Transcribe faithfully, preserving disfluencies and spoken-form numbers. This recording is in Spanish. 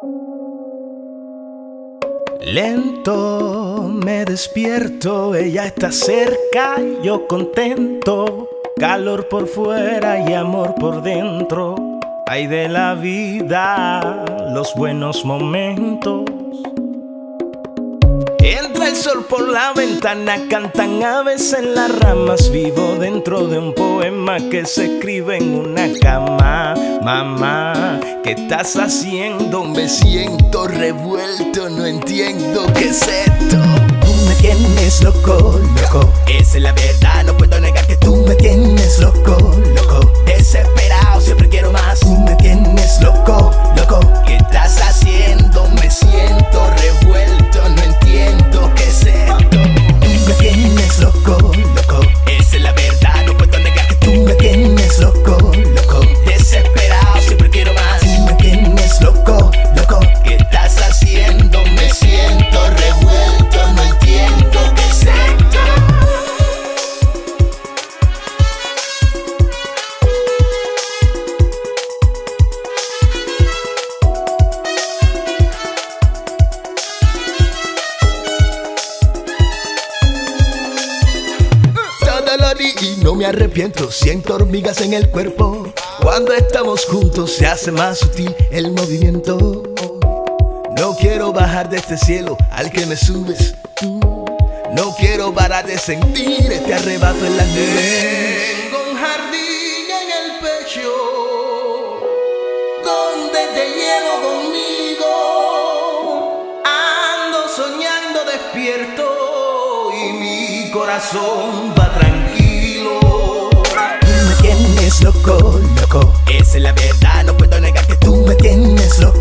Lento me despierto, ella está cerca y yo contento. Calor por fuera y amor por dentro. Ay de la vida, los buenos momentos. Entra el sol por la ventana, cantan aves en las ramas. Vivo dentro de un poema que se escribe en una cama. Mamá, ¿qué estás haciendo? Me siento revuelto, no entiendo qué es esto. Tú me tienes loco, loco. Esa es la verdad, no puedo negar que tú Tú me tienes loco, loco. desesperado, siempre quiero más. Tú me tienes loco, loco. ¿Qué estás haciendo? Me siento revuelto, no entiendo qué es esto. Tú me tienes loco, loco. Esa es la verdad, no puedo negar que Tú tú me tienes loco, loco. desesperado, siempre quiero más. Tú me tienes loco, loco. ¿Qué estás haciendo? Me siento revuelto, no entiendo qué es esto. Todo lo di y no me arrepiento. Siento hormigas en el cuerpo. Cuando estamos juntos se hace más sutil el movimiento. No quiero bajar de este cielo al que me subes tú. No quiero parar de sentir este arrebato en las nubes. Tengo un jardín en el pecho donde te llevo conmigo. Ando soñando despierto y mi corazón va tranquilo. Tú me tienes loco, loco. Esa es la verdad, no puedo negar que Tú tú me tienes loco.